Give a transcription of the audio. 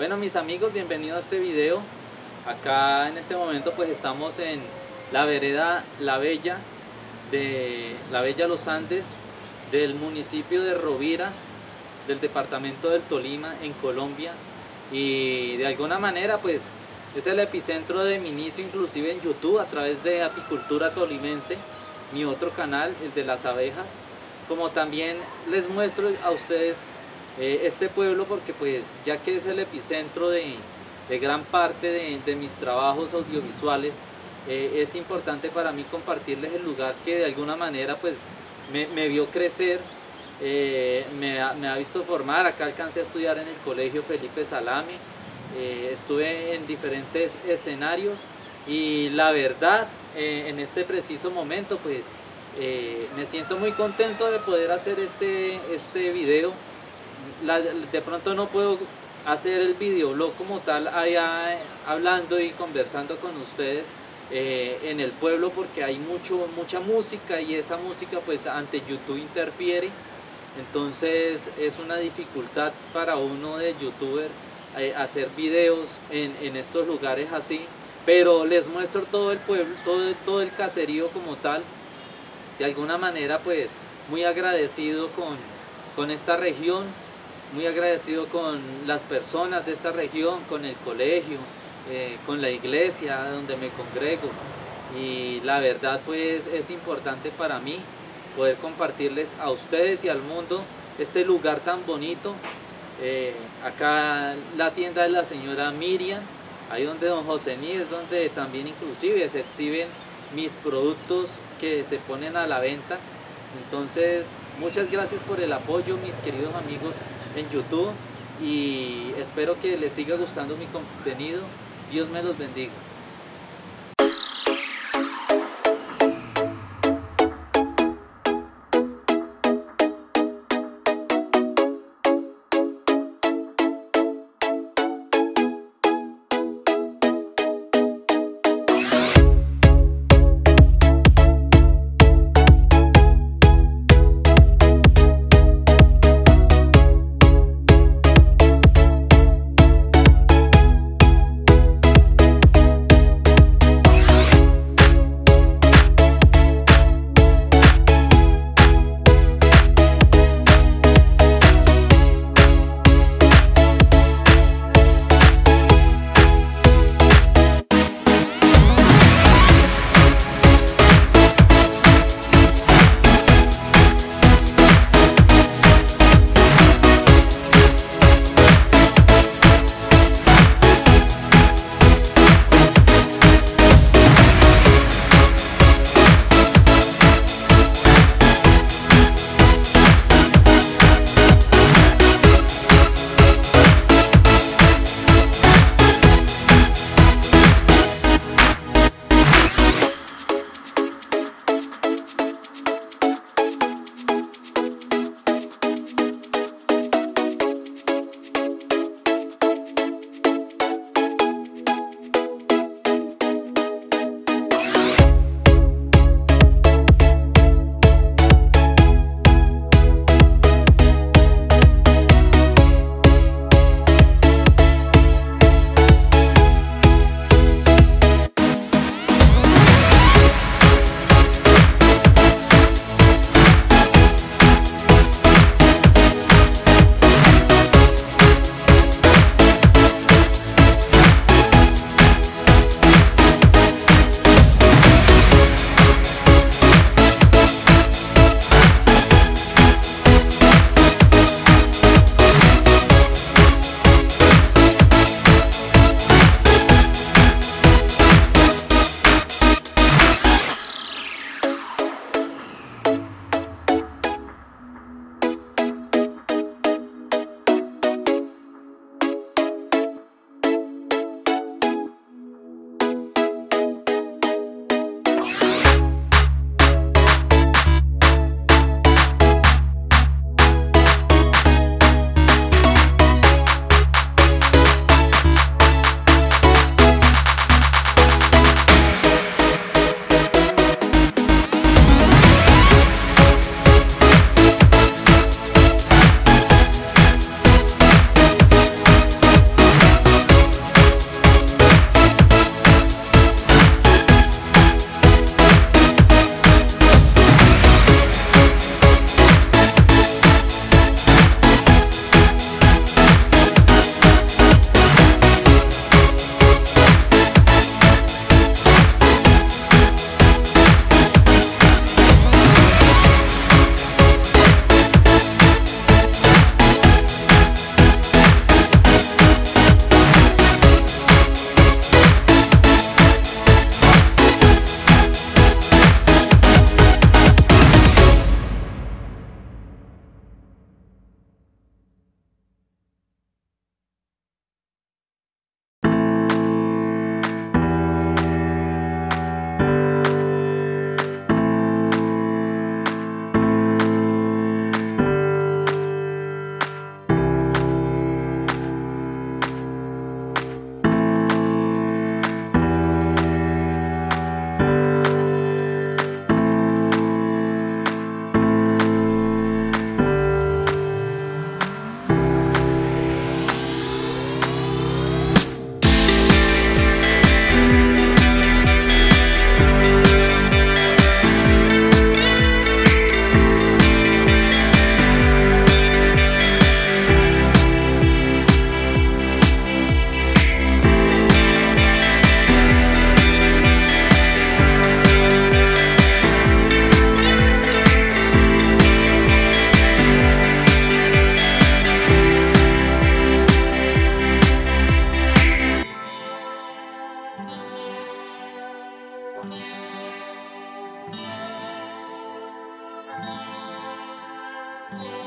Bueno, mis amigos, bienvenidos a este video. Acá en este momento pues estamos en la vereda La Bella de La Bella Los Andes, del municipio de Rovira, del departamento del Tolima, en Colombia. Y de alguna manera pues es el epicentro de mi inicio, inclusive en YouTube, a través de Apicultura Tolimense, mi otro canal, el de las abejas. Como también les muestro a ustedes este pueblo, porque pues ya que es el epicentro de gran parte de mis trabajos audiovisuales, es importante para mí compartirles el lugar que de alguna manera pues me vio crecer, me ha visto formar. Acá alcancé a estudiar en el colegio Felipe Salame, estuve en diferentes escenarios y la verdad en este preciso momento pues me siento muy contento de poder hacer este video. De pronto no puedo hacer el videoblog como tal allá hablando y conversando con ustedes en el pueblo, porque hay mucha música y esa música pues ante YouTube interfiere. Entonces es una dificultad para uno de youtuber hacer videos en estos lugares así, pero les muestro todo el pueblo, todo el caserío como tal. De alguna manera pues muy agradecido con esta región, muy agradecido con las personas de esta región, con el colegio, con la iglesia donde me congrego. Y la verdad pues es importante para mí poder compartirles a ustedes y al mundo este lugar tan bonito. Acá la tienda de la señora Miriam, ahí donde don Josení, es donde también inclusive se exhiben mis productos que se ponen a la venta. Entonces muchas gracias por el apoyo, mis queridos amigos en YouTube, y espero que les siga gustando mi contenido. Dios me los bendiga. Oh.